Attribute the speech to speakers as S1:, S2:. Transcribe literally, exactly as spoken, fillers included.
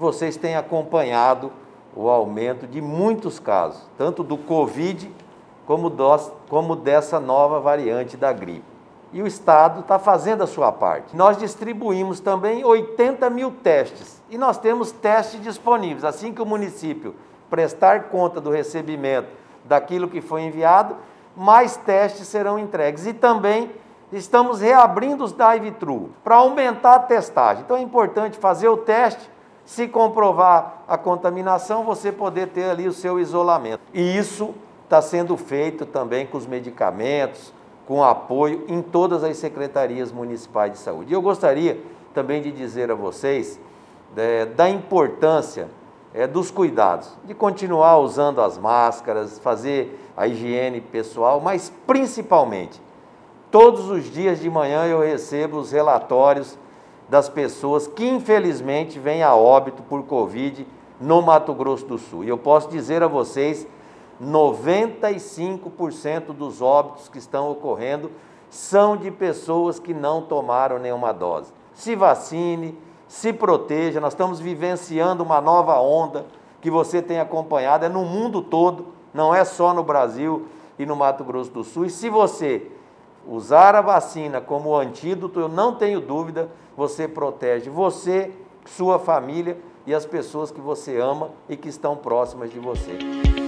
S1: vocês têm acompanhado o aumento de muitos casos, tanto do Covid como, dos, como dessa nova variante da gripe. E o Estado está fazendo a sua parte. Nós distribuímos também oitenta mil testes e nós temos testes disponíveis. Assim que o município prestar conta do recebimento daquilo que foi enviado, mais testes serão entregues. E também estamos reabrindo os drive-thru para aumentar a testagem. Então é importante fazer o teste, se comprovar a contaminação, você poder ter ali o seu isolamento. E isso está sendo feito também com os medicamentos, com apoio em todas as secretarias municipais de saúde. E eu gostaria também de dizer a vocês é, da importância é, dos cuidados, de continuar usando as máscaras, fazer a higiene pessoal, mas principalmente, todos os dias de manhã eu recebo os relatórios das pessoas que infelizmente vêm a óbito por Covid no Mato Grosso do Sul. E eu posso dizer a vocês, noventa e cinco por cento dos óbitos que estão ocorrendo são de pessoas que não tomaram nenhuma dose. Se vacine, se proteja, nós estamos vivenciando uma nova onda que você tem acompanhado, é no mundo todo, não é só no Brasil e no Mato Grosso do Sul. E se você usar a vacina como antídoto, eu não tenho dúvida, você protege você, sua família e as pessoas que você ama e que estão próximas de você.